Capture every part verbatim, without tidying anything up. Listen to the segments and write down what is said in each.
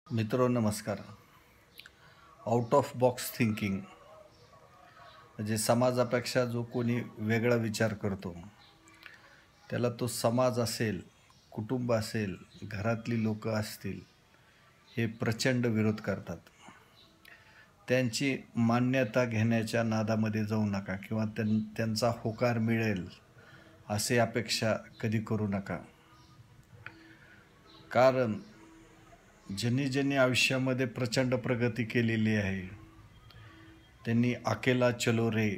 मित्रो नमस्कार. Out of box thinking म्हणजे समाजापेक्षा जो कोणी वेगळा विचार करतो त्याला तो समाज असेल, कुटुंब असेल, घरातली लोक असतील हे प्रचंड विरोध करतात. त्यांची मान्यता घेण्याच्या नादामध्ये जाऊ नका किंवा त्यां त्यांचा होकार मिळेल असे अपेक्षा कधी करू नका. कारण ज्यांनी ज्यांनी आयुष्यामध्ये प्रचंड प्रगती केलेली आहे त्यांनी अकेला चलो रे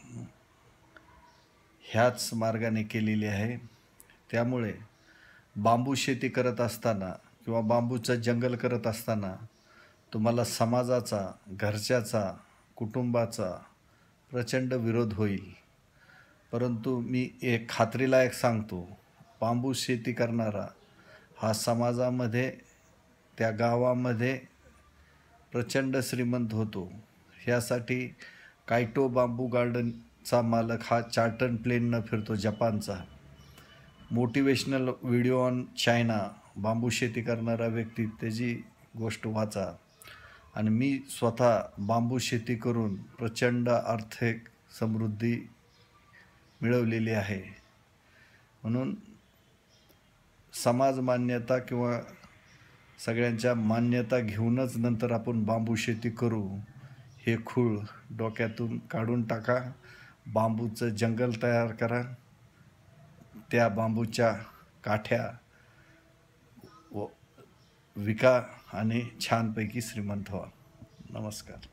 ह्याच मार्गाने केलेली आहे. त्यामुळे बांबू शेती करत असताना किंवा बांबूचं जंगल करत असताना तुम्हाला समाजाचा, घरच्याचा, कुटुंबाचा प्रचंड विरोध होईल. परंतु मी एक खात्रीलायक सांगतो, बांबू शेती करणारा हा समाजामध्ये, त्या गावामध्ये प्रचंड श्रीमंत होतो. ह्यासाठी कायटो बांबू गार्डनचा मालक हा चार्टर्ड प्लेननं फिरतो, जपानचा. मोटिवेशनल व्हिडिओ ऑन चायना, बांबू शेती करणारा व्यक्ती, त्याची गोष्ट वाचा. आणि मी स्वतः बांबू शेती करून प्रचंड आर्थिक समृद्धी मिळवलेली आहे. म्हणून समाज मान्यता किंवा सगळ्यांच्या मान्यता घेऊनच नंतर आपण बांबू शेती करू हे खूळ डोक्यातून काढून टाका. बांबूचं जंगल तयार करा, त्या बांबूच्या काठ्या व विका आणि छानपैकी श्रीमंत व्हा. नमस्कार.